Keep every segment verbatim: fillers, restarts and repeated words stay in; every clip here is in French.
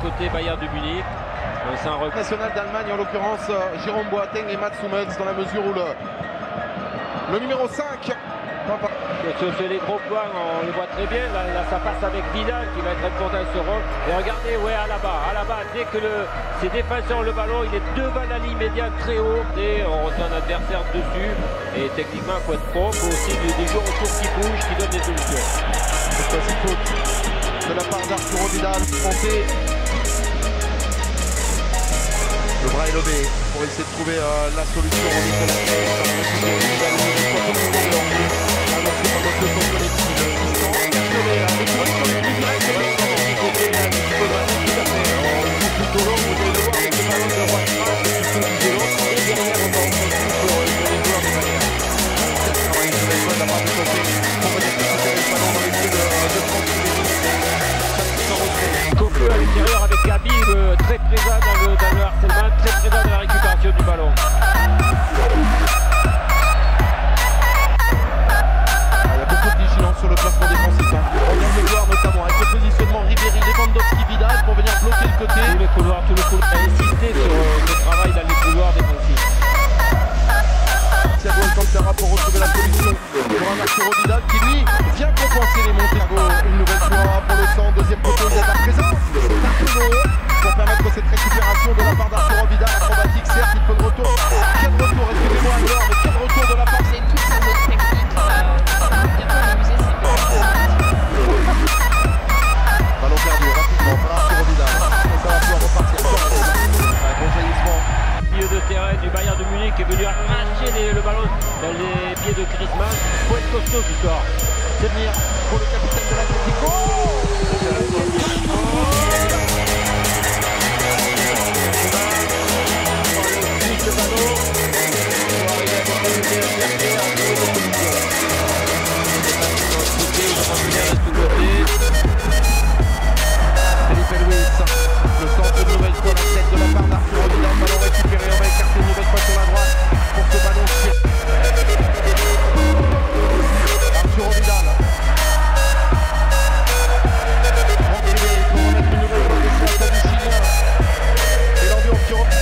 côté Bayern de Munich. C'est un recul. National d'Allemagne, en l'occurrence Jérôme Boateng et Mats Hummels, dans la mesure où le, le numéro cinq. Sur les gros points, on le voit très bien. Là, là, ça passe avec Vidal qui va être important dans ce rôle. Et regardez, ouais, à la bas, à la bas, dès que le, ses défenseurs ont le ballon, il est devant la ligne médiane très haut. Et on reçoit un adversaire dessus. Et techniquement, il faut être propre. Il faut aussi des joueurs autour qui bougent, qui donnent des solutions. Cette fois-ci, faute de la part d'Arturo Vidal. Français. Le bras est levé pour essayer de trouver euh, la solution. On est à l'intérieur avec Gabi, euh, très présent dans le, dans le harcèlement, très présent dans la récupération du ballon. Il y a beaucoup de vigilance sur le placement défensif. Hein. On vient de le voir notamment avec le positionnement Ribéry, Lewandowski, Vidal pour venir bloquer le côté. Tous les couloirs, tous les couloirs. On a insisté sur euh, le travail dans les couloirs défensifs. Thiago Alcantara pour retrouver la solution pour un Arturo Vidal qui lui vient compenser les montées. Une nouvelle fois pour le centre, deuxième poteau, il est à présent. C'est un peu long pour permettre cette récupération de la part d'Arturo Vidal. Acrobatique, certes, il faut de retour. Quel retour, excusez-moi alors, mais quel retour de la part. C'est toute sa zone technique. Bientôt amuser ses Ballon perdu rapidement par Arturo Vidal. Et ça va pouvoir repartir. Un bon jaillissement. Milieu de terrain du Bayern de Munich est venu arracher les, le ballon dans les pieds de Griezmann. Il faut être costaud ce soir. C'est venir pour le capitaine de l'Atlético. Felipe Luis, le centre de nouvelle fois, la tête de la part d'Arturo Vidal, ballon récupéré, on va écarter une nouvelle fois sur la droite pour ce ballon. Arturo Vidal. Franck Ribéry pour remettre une nouvelle fois sur la tête du Chilien. Et l'ambiance qui reprend.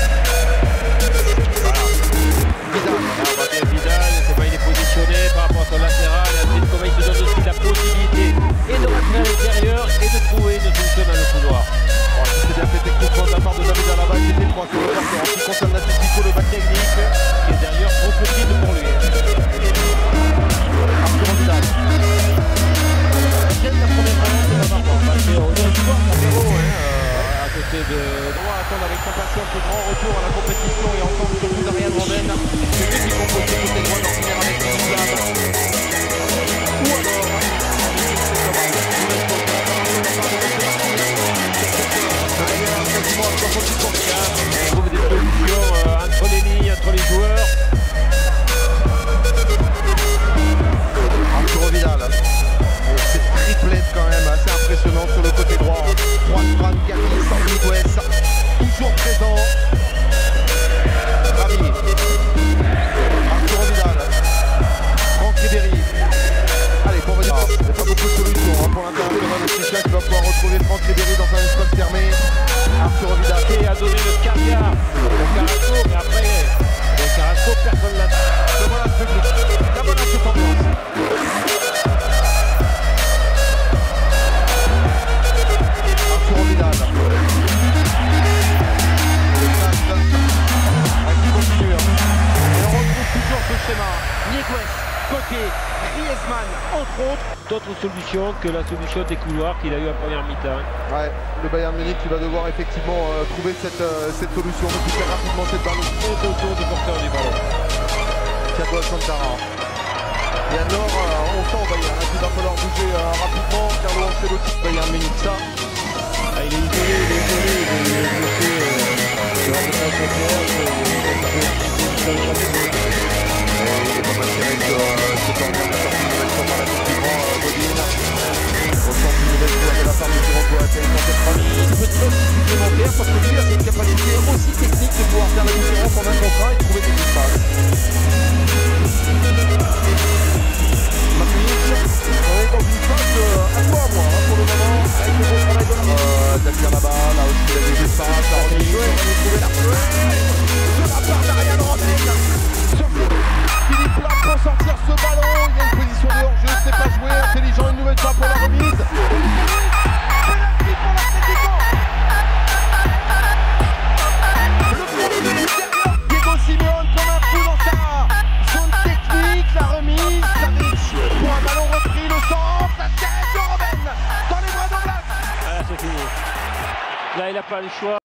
Vidal. Là, on va bien Vidal, comment il est positionné par rapport à son latéral, et ensuite comment il se donne aussi la possibilité et de rentrer à l'intérieur et de trouver une solution dans le couloir. Oh, c'est bien fait techniquement de la part de David Alaba qui était trois sur le parcours. En ce qui concerne l'Atlético, le bas technique Qui est d'ailleurs trop petit pour lui. Arturo Vidal. Quelle la première relance de la barre? Parce qu'on a du voir mon héros hein, euh, à côté de... On va attendre avec impatience le grand retour à la compétition et ensemble surtout d'Ariane Robben. C'est lui qui compose le côté droit d'ordinaire avec le Islam. Ou alors... On trouve des solutions euh, entre les lignes, entre les joueurs. Arturo Vidal. Cette triplette quand même assez impressionnante sur le côté droit. Juan Fran, Gabi, Sanguigues, toujours présent. Ravi. Arturo Vidal. Franck Ribéry. Allez, pour venir. Il n'y a pas beaucoup de solutions hein, pour l'international autrichien qui va pouvoir retrouver Franck Ribéry dans un espace fermé. Arturo Vidal. Qui a donné le caviar au Carrasco, mais après, le Carrasco, personne l'a. Le voilà le public. La bonne ambiance. Arturo Vidal. Qui continue. Et on retrouve toujours ce schéma. Niguez, Coquet, Griezmann, entre autres. D'autres solutions que la solution des couloirs qu'il a eu en première mi-temps. Ouais, le Bayern Munich qui va devoir effectivement euh, trouver cette, euh, cette solution, récupérer rapidement cette balle Autour du porteur du ballon. Thiago Alcantara. Et alors, euh, on sent au Bayern hein, qu'il va falloir bouger euh, rapidement. Carlo Ancelotti, Bayern Munich, ça. Ah, il est isolé, il est isolé, il est bloqué. Il est bloqué sur le Il est pas mal tiré sur ce corner, la sortie de nouvelle fois par la petite grand Godin. On sent une nouvelle fois de la part de Jérôme Boateng dans cette famille. Une petite dose supplémentaire parce que lui a cette capacité aussi technique de pouvoir faire la différence en un contre un et trouver des espaces. Marquinhos, on est dans une phase à toi à moi hein, pour le moment avec le bon travail de la euh, David là-bas, là aussi passe, la remise, on va trouver la de la part d'Ariane Robin. Philippe Lam pour sortir ce ballon, il y a une position de hors-jeu, ce n'est pas joué, intelligent une nouvelle fois pour la remise. Penalty pour l'Atlético. Le premier de l'extérieur, Diego Simeone comme un fou dans sa zone technique, la remise, Savic pour un ballon repris, le centre, la tête de Robben dans les bras de Blas. Ah, c'est fini. Là, il n'a pas le choix.